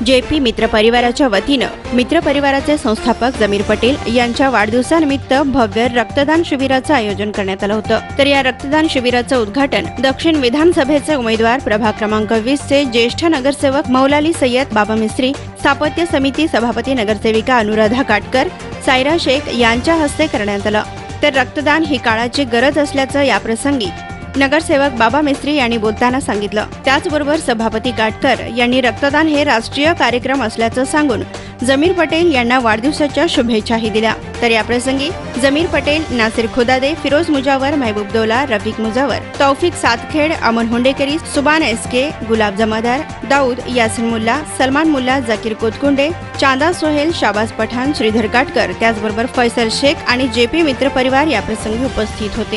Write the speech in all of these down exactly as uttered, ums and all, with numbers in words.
JP मित्र परिवाराच्या वतीनं मित्र परिवाराचे संस्थापक जमीर पटेल यांच्या वाढदिवसानिमित्त भव्य रक्तदान शिबिराचं आयोजन करण्यात आलं होतं। तर या रक्तदान शिबिराचं उद्घाटन दक्षिण विधानसभेचे उमेदवार प्रभाग क्रमांक वीस चे ज्येष्ठ नगरसेवक मौलाली सय्यद बाबा मिस्त्री, स्थापत्य समिती सभापती नगरसेविका अनुराधा काटकर, सायरा शेख यांच्या हस्ते करण्यात आलं। तर रक्तदान ही काळाची गरज असल्याचं याप्रसंगी नगरसेवक बाबा मिस्त्री यांनी बोलताना सांगितलं। त्याचबरोबर सभापती काटकर यांनी रक्तदान हे राष्ट्रीय कार्यक्रम असल्याचं सांगून जमीर पटेल यांना वाढदिवसाच्या शुभेच्छाही दिल्या। तर याप्रसंगी जमीर पटेल, नासिर खुदादे, फिरोज मुजावर, महबूबदौला, रफिक मुजावर, तौफिक सातखेड, अमन हुंडेकरी, सुबान एसके, गुलाब जमादार, दाऊद, यासिन मुल्ला, सलमान मुल्ला, जाकीर कोतकुंडे, चांदा सोहेल, शाबाज पठाण, श्रीधर काटकर, त्याचबरोबर फैसल शेख आणि जेपी मित्र परिवार याप्रसंगी उपस्थित होते।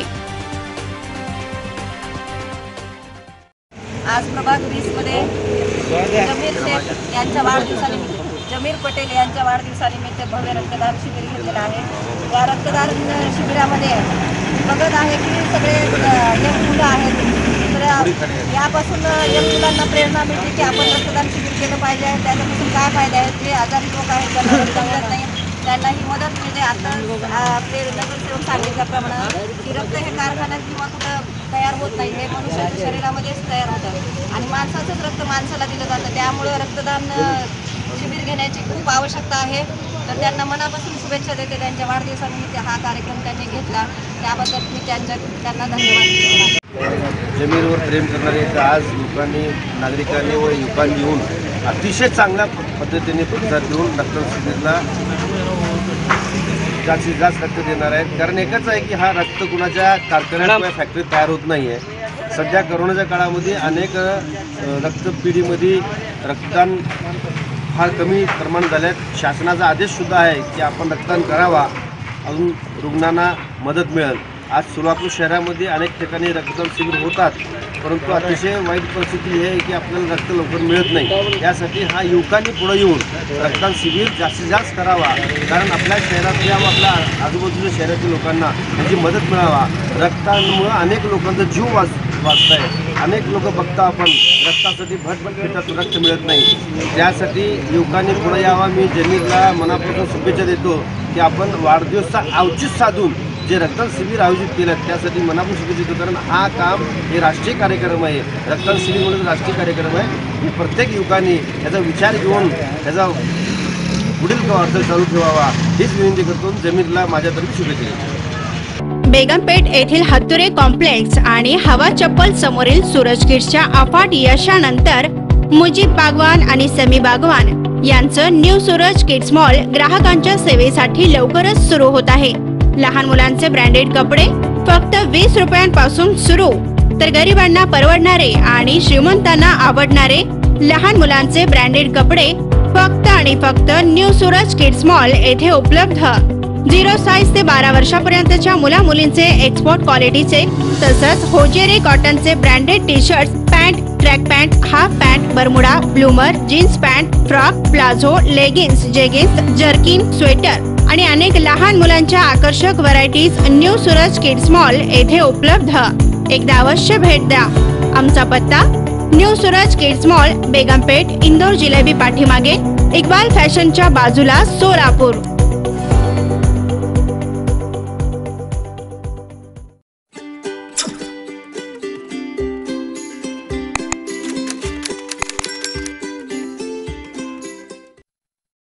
आज प्रभाग वीस मध्ये जमीर शेख यांच्या वाढदिवसानिमित्त जमीर पटेल यांच्या वाढदिवसानिमित्त भव्य रक्तदान शिबिर घेतलेलं आहे। या रक्तदान शिबिरामध्ये बघत आहे की सगळे यंग मुलं आहेत, तर यापासून यंग मुलांना प्रेरणा मिळते की आपण रक्तदान शिबिर केलं पाहिजे। त्याच्यापासून काय फायदे आहेत, जे आजारी लोक आहेत त्यांना रक्त मिळत नाही त्यांना ही मदत मिळते। आता आपले नगरसेवक सांगितल्याप्रमाणे की रक्त हे कारखान्यात किंवा कुठं तयार होत नाही, हे मनुष्याच्या शरीरामध्येच तयार होतं आणि माणसाचंच रक्त माणसाला दिलं जातं। त्यामुळे रक्तदान शिबिर घेण्याची खूप आवश्यकता आहे। तर त्यांना मनापासून शुभेच्छा देते। त्यांच्या वाढदिवसानिमित्त हा कार्यक्रम त्यांनी घेतला, त्याबद्दल मी त्यांच्या त्यांना धन्यवाद। जमीरवर प्रेम करणारे आज लोकांनी, नागरिकांनी व युवकांनी येऊन अतिशय चांगल्या पद्धतीने प्रतिसाद देऊन रक्तदान शिबिराला जास्तीत जास्त रक्त देणार आहेत। कारण एकच आहे की हा रक्त कुणाच्या कारखान्यात किंवा फॅक्टरीत तयार होत नाही आहे। सध्या करोनाच्या काळामध्ये अनेक रक्तपिढीमध्ये रक्तदान फार कमी प्रमाण झाल्यात। शासनाचा आदेशसुद्धा आहे की आपण रक्तदान करावा, अजून रुग्णांना मदत मिळेल। आज सोलापूर शहरामध्ये अनेक ठिकाणी रक्तदान शिबिर होतात, परंतु अतिशय वाईट परिस्थिती ही आहे की आपल्याला रक्त लवकर मिळत नाही। यासाठी हा युवकांनी पुढे येऊन रक्तदान शिबिर जास्तीत जास्त करावा, कारण आपल्या शहरातल्या व आपल्या आजूबाजूच्या शहरातील लोकांना त्याची मदत मिळावा। रक्तामुळे अनेक लोकांचा जीव वाच वाचत आहे। अनेक लोक बघता आपण रक्तासाठी भटभट फिरतात, रक्त मिळत नाही। त्यासाठी युवकांनी पुढे यावा। मी जमीरला मनापासून शुभेच्छा देतो की आपण वाढदिवसाचा औचित्य साधून जे रक्तदान शिबिर आयोजित केलं त्यासाठी मनापासून शुभेच्छा देतो, कारण हा काम हे राष्ट्रीय कार्यक्रम आहे। रक्तदान शिबिर म्हणजे राष्ट्रीय कार्यक्रम आहे। प्रत्येक युवकांनी याचा विचार घेऊन त्याचा पुढील वाटचाल चालू ठेवावा हीच विनंती करतो। जमीरला माझ्यातर्फे शुभेच्छा देतो। बेगमपेठ येथील हत्तुरे कॉम्प्लेक्स आणि हवा चप्पल समोरील सूरज किड्सच्या अफाट यशानंतर मुजीब बागवान आणि समी बागवान यांचं न्यू सूरज किड्स मॉल ग्राहकांच्या सेवेसाठी लवकरच सुरू होत आहे। लहान मुलांचे ब्रँडेड कपडे फक्त वीस रुपयांपासून सुरू, तर गरिबांना परवडणारे आणि श्रीमंतांना आवडणारे लहान मुलांचे ब्रँडेड कपडे फक्त आणि फक्त न्यू सूरज किड्स मॉल येथे उपलब्ध। झिरो साईज ते बारा वर्षापर्यंतच्या मुला मुलींचे एक्सपोर्ट क्वालिटीचे तसंच होजेरी कॉटनचे branded T shirt, pant, track pant, half pant, Bermuda, bloomer, jeans pant, frock, palazzo, leggings, jeggings, jerkin, sweater आणि अनेक लहान मुलांच्या आकर्षक varieties new Suraj kids mall येथे उपलब्ध। एकदा अवश्य भेट द्या। आमचा पत्ता new Suraj kids mall, Begumpeth, Indore Jilebi पाठीमागे, इक्बाल फॅशनच्या बाजूला, सोलापूर।